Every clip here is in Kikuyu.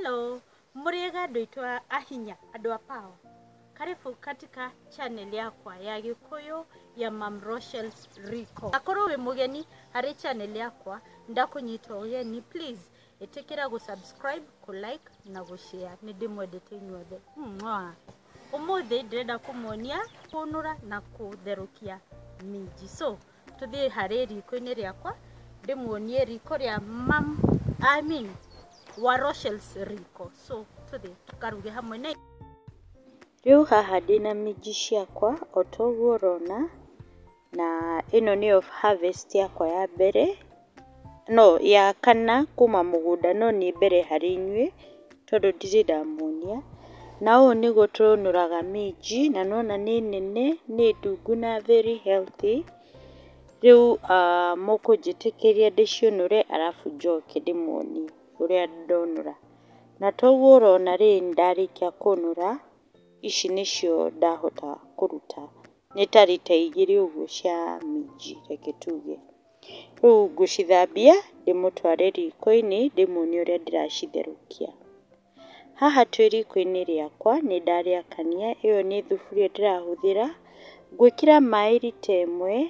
Hello, muriega ndoitwa ahinya andu a pao. Karibu katika channel yakwa ya Kikuyu ya Mam Rochel's Riko. Akorwo wi mugeni hari channel yakwa ndakunyita ugeni, please etekera go subscribe, ku like na go share. Ni ndimwendete inyuothe. Umuthi ndirenda kumuonia kunura na kutherukia minji. So tuthie hari riko-ini riakwa ndimuonie riko ria Mam wa Rochel's Riko. So tuthie tukaruge hamwe na riu haha ndina minji ciakwa otoguo urona, na ino ni of harvest yakwa ya mbere, no ya kana kuma mugunda, no ni mbere hari inyue tondu ndiri ndamuonia. Na uu ni gutunuraga minji, na nona ni nene, ni ndungu na very healthy. Riu mukunjitikiria ndiciunure arafu njoke ndimuonie uria ndonura. Na toguo urona ri ndarikia kunura, ici nicio ndahota kuruta, ni ta rita igiri uguo cia minji reke tuge. Riu ngucithambia ndimutware riko-ini ndimuonie uria ndiracitherukia. Haha twi riko-ini riakwa ni ndariakania, iyo ni thufuria ndirahuthira. Ngwikira mai rita imwe,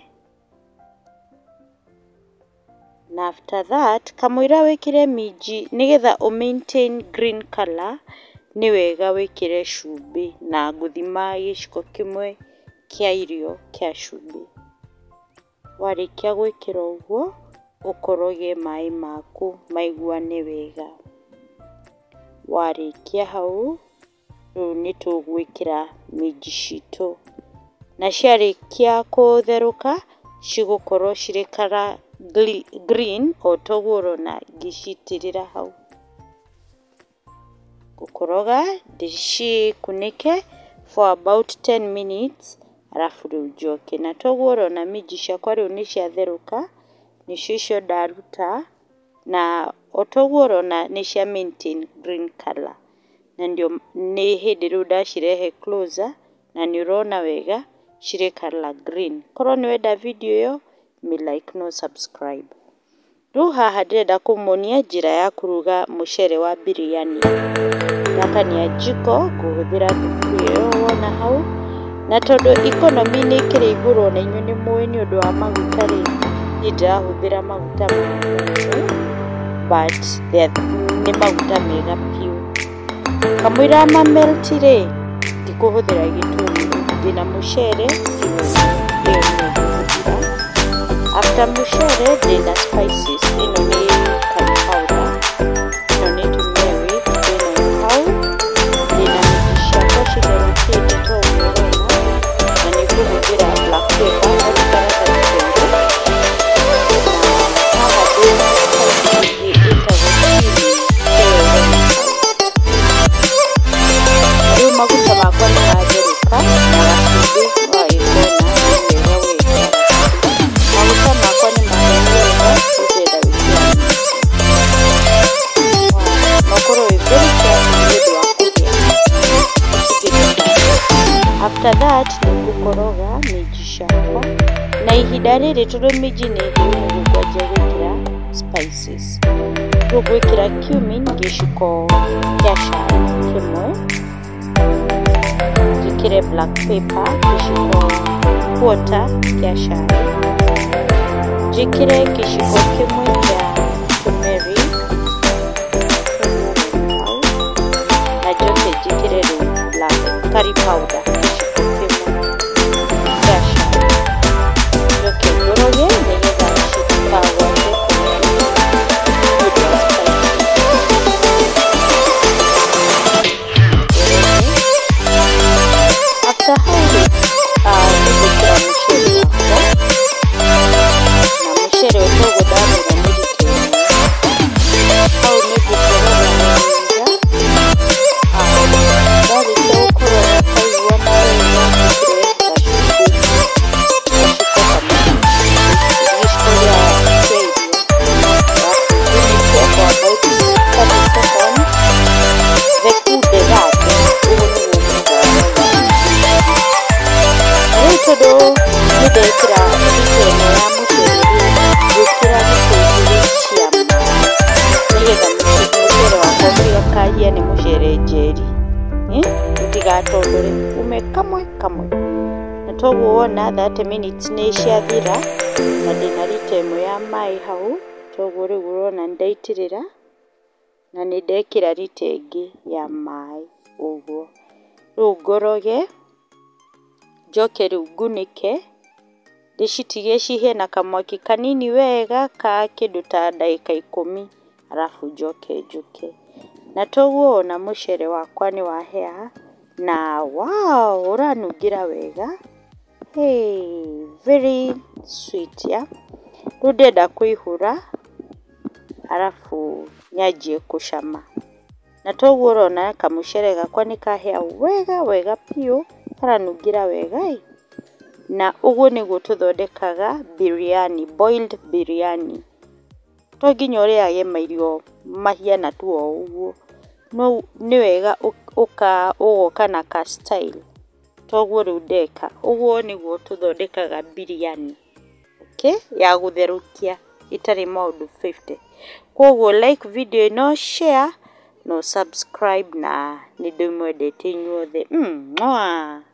na after that kamwira wikire minji nigetha maintain green color, ni wega wikire cumbi, na nguthima giciko kimwe kia irio kia cumbi. Warikia gwikira uguo ukoroge mai maku maiguane wega. Warikia hau riu ni tugwikira minji citu, na ciarikia kutheruka cigukorwo ciri kara green otoguo urona ngiciitirira hau. Gukoroga ndicikunike for about 10 minutes arafu riu njoke. Na toguo urona minji ciakwa riu ni ciatheruka, nicio icio ndaruta, na otoguo urona ni cia maintain green color, na ndio ni hindi riu ndacirehe closer, na ni urona wega ciri color green. Korwo ni wenda video iyo me like no subscribe. Riu haha ndirenda kumuonia njira ya kuruga mucere wa biriani. Nakania jiko nguhuthira thufuria iyo wona hau, na tondu economy ni ikiri iguru na inyu ni muwi ni undu wa maguta ri, ni ndirahuthira maguta maingĩ, but ni maguta mega piu. Kamwira melt ri ndikuhuthira gitunguru, ndina mucere after mucere ndina spices, ino ni curry powder, ino ni turmeric, ino hau, ndina minji ciakwa citherukie toguo urona, na ni kuhuthira black pepper arutara gitunguru, na haha ndina spices itagwo chili riu maguta makwa ni matherũka na gacumbĩ wagĩkona wega wega. Maguta makwa ni matheruka ndĩrenda gwĩkĩra nokorwo wĩ very careful nĩ ũndũ wa kũgĩa. After that ni ngũkoroga minji ciakwa, na ihinda rĩrĩ tondũ minji nĩ hiũ ngwanjia gwĩkĩra spices. Riu ngwĩkĩra cumin gĩciko kĩa cai kĩmwe, njĩkĩre black pepper gĩciko quarter kĩa cai, njĩkĩre gĩciko kĩmwe kĩa turmeric, na njoke njĩkĩre rĩu black curry powder gĩciko kĩmwe kĩa cai, njoke ngoroge nĩgetha citikagwate ndũkahie nĩ mũcere njeri ũtigatondore ume kamwe kamwe. Na toguo wona 30 minutes nĩ ciathira na ndĩna rita ĩmwe ya maĩ hau, toguo rĩu ũrona ndaitĩrĩra na nĩ ndekĩra rita ĩngĩ ya maĩ ũguo. Rĩu ngoroge njoke rĩu ngunĩke ndĩcitige cihĩe na kamwaki kanini wega ka kĩndũ ta ndagĩka 10, arabu njoke njũke. Na toguo ona mũcere wakwa nĩ wahĩa na wow, ũranungĩra wega. Very sweet ya. Rĩu ndenda kũihũra arabu nyanjie gũcama. Na toguo ũrona kamũcere gakwa nĩ kahĩa wega wega piũ, karanungĩra wega na ũguo nĩguo tũthondekaga biriani, boiled biriani. To nginya ũrĩage mairio mahiana tu o ũguo, no nĩ wega ũgoka na ka style. Toguo rĩu ndeka ũguo nĩguo tũthondekaga biriani, ya gũtherũkia itarĩ maũndũ 50. Koguo like video ĩno, share no subscribe, na nĩ ndĩmwendete inyuothe.